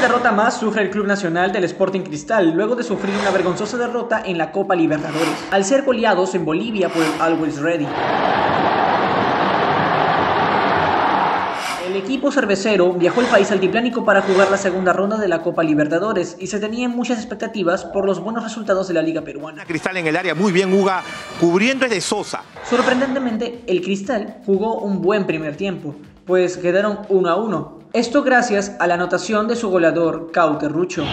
derrota más sufre el Club Nacional del Sporting Cristal luego de sufrir una vergonzosa derrota en la Copa Libertadores, al ser goleados en Bolivia por el Always Ready. El equipo cervecero viajó al país altiplánico para jugar la segunda ronda de la Copa Libertadores y se tenían muchas expectativas por los buenos resultados de la Liga Peruana. Cristal en el área, muy bien Uga, cubriendo es de Sosa. Sorprendentemente, el Cristal jugó un buen primer tiempo, pues quedaron 1-1. Esto gracias a la anotación de su goleador, Cauterrucho.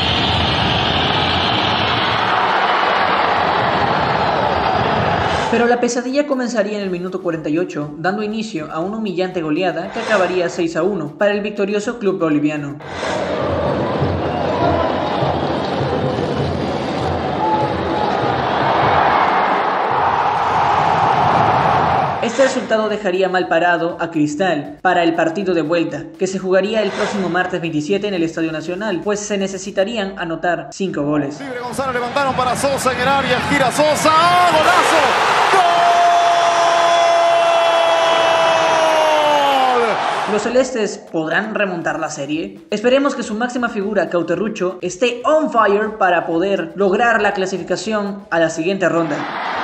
Pero la pesadilla comenzaría en el minuto 48, dando inicio a una humillante goleada que acabaría 6-1 para el victorioso club boliviano. Este resultado dejaría mal parado a Cristal para el partido de vuelta, que se jugaría el próximo martes 27 en el Estadio Nacional, pues se necesitarían anotar 5 goles. Libre Gonzalo, levantaron para Sosa en el área, gira Sosa, ¡oh, golazo! ¡Gol! ¿Los celestes podrán remontar la serie? Esperemos que su máxima figura, Cauterrucho, esté on fire para poder lograr la clasificación a la siguiente ronda.